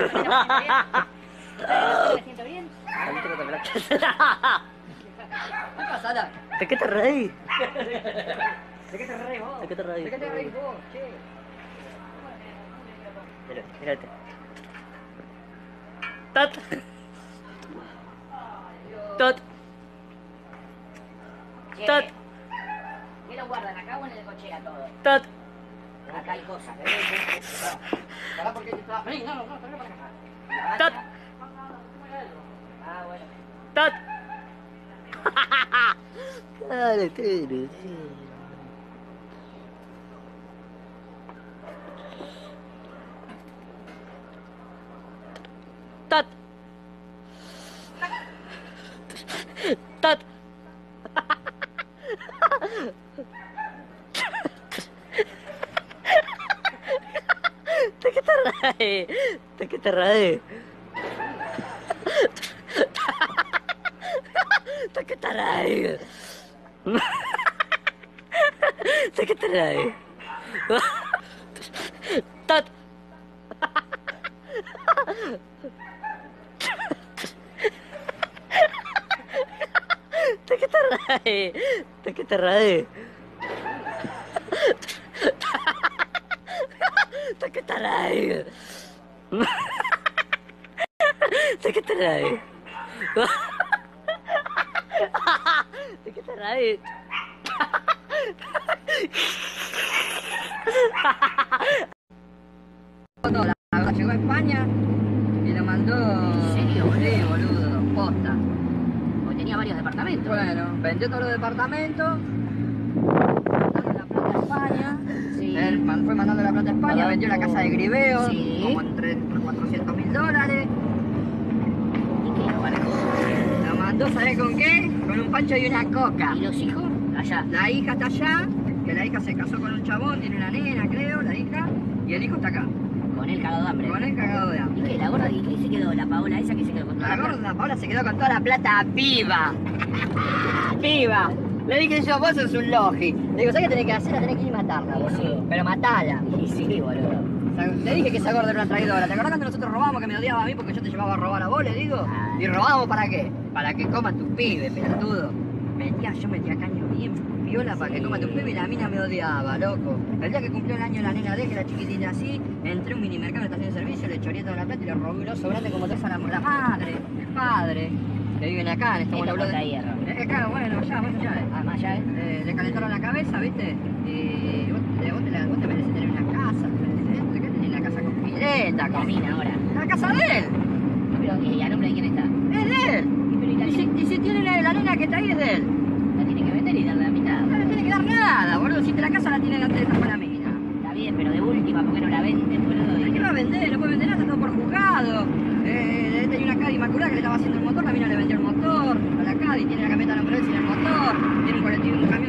¿Me siento bien? ¿Qué pasa? ¿De qué te reís? ¿De qué te reís vos? ¿De qué te reís? ¿De qué te reís vos, che? Mírate. Tot. Tot. Che, Tot. ¿qué lo guardan acá o en el cochera todo? Tot. Acá hay cosas. Pará porque te estaba... Vení, no, trae para acá. Tot. Ah, bueno. Tot. Dale, tiro, Tot. Tot. ¿De qué te reís? ¿De qué te reís? ¿De qué te reís? ¿De qué te reís? Tot. ¿De qué te reís? ¿De qué te reís? ¿De qué te reís? ¿De qué te reís? ¿De qué te reís? No, la verdad, llegó a España y lo mandó... ¿En serio? Sí, boludo, posta. Porque tenía varios departamentos. Bueno, vendió todos los departamentos, mandando la plata a España. Sí. Él fue mandando la plata a España, vendió la casa de Gribeo, Sí. como entre $400.000. ¿Y qué lo manejó? Lo mandó, ¿sabés con qué? Con un pancho y una coca. ¿Y los hijos? Allá. La hija está allá, que la hija se casó con un chabón, tiene una nena, creo, la hija, y el hijo está acá, Con él cagado de hambre. con él cagado de hambre. ¿Y qué? ¿La gorda? ¿Y qué se quedó? ¿La Paola esa que se quedó con toda La la plata? gorda Paola se quedó con toda la plata viva. ¡Viva! Le dije yo, vos sos un logi. Le digo, ¿sabes qué tenés que hacer? Tenés que ir a matarla, boludo. Sí. Pero matala. Y sí, boludo. O sea, le dije que esa gorda era una traidora. ¿Te acordás cuando nosotros robamos que me odiaba a mí porque yo te llevaba a robar a vos, le digo? Ah. ¿Y robamos para qué? Para que coman tus pibes, pelotudo. Yo metía caño bien piola para que coman tus pibes y la mina me odiaba, loco. El día que cumplió el año la nena de que era chiquitita así, entré a un minimercado en la estación de servicio, le choreé toda la plata y le robé un oso grande como toda la madre, el padre, que viven acá en este Esto pueblo corta de... hierro. Claro, bueno, ya. Ah, más allá, Le calentaron la cabeza, ¿viste? Y vos te mereces tener una casa, te mereces esto, ¿qué tenés la casa con pileta? la Con... mina ahora. La casa de él, Pero, ¿y a nombre de quién está? es de él. Pero, ¿y la Y si tiene la nena que está ahí es de él. la tiene que vender y darle la mitad? No le tiene que dar nada, boludo, si te la casa la tiene antes de dejar con la mina. Está bien, pero de última, ¿por qué no la venden, boludo? ¿Qué va a vender? No puede vender nada, está todo por juzgado. Tenía una Caddy inmaculada que le estaba haciendo el motor, la mina le vendió el motor a la Caddy, tiene la camioneta a nombre de él sin el motor, tiene un colectivo, un